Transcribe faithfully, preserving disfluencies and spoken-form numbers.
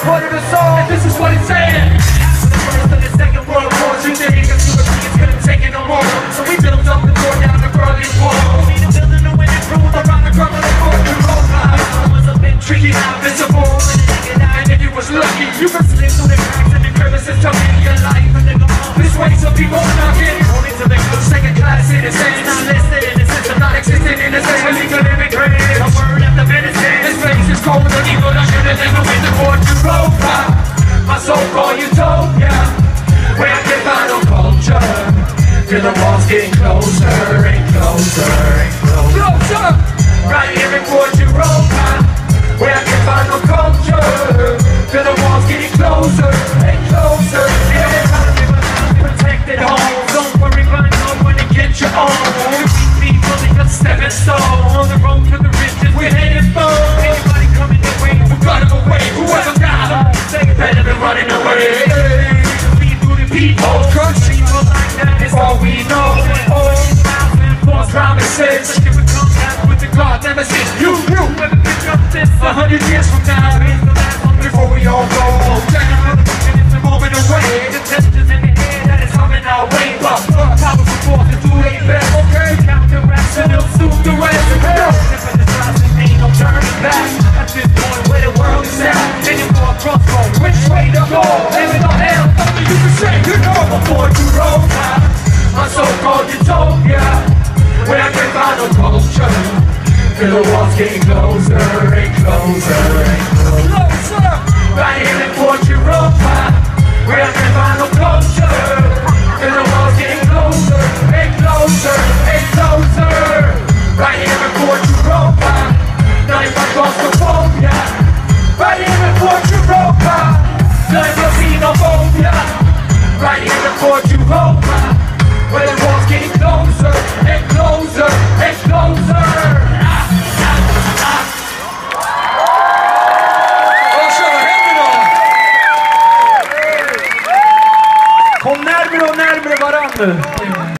part of the song, and this is what it's saying. After the first and the second world war, you think a few Europeans couldn't take it no more. So we built up the door down the Berlin Wall. We need a building to win it through around the corner of the Fort to roll by. It was a bit tricky, now visible, and if you was lucky, you could slip through the cracks and the crevices, tucking your life and then go on this way. Some people knocking, only to the good second class citizens, not listed in the system, not existing in the system, illegal immigrants. A word after venison, this place is cold and evil. I should have never been the Fort to roll by. My so-called utopia, where I can find no culture. Feel the walls getting closer and closer and closer. Closer! Right here in Fort Europa, where I can find no culture. Feel the walls getting closer and closer. And every time we live in protected homes, don't worry about no one to get your own. People are just stepping stone on the road to the riches we're headed for. Anybody coming your way, we're running away. Whoever got them, say it better than running away. We do the people, crush people like that is all we know. All smiles and false promises. Let's give a contact with the God nemesis. You, you, never pick up this a hundred years from now. It's the last one before we all go. And it's a moment away. The test is in the air that is coming our way. But powerful forces do their best. Okay, counteract and they'll soon the rest. If the process ain't no turning back. At this point where the world is at. Any more crossroads, which way to go? Heaven or hell, only you can say. You know I'm Fort to roll now. My so-called utopia, where I can find no culture. Feel the walls getting closer and closer and closer. Right here in Fort Europa, where I can find no culture. Feel the walls getting closer and closer and closer. Right here in Fort Europa, nothing but claustrophobia. Right here in Fort Europa, nothing but xenophobia. Right here in Fort Europa, where the walls getting closer and closer and closer. Kom närmare och närmare varandra.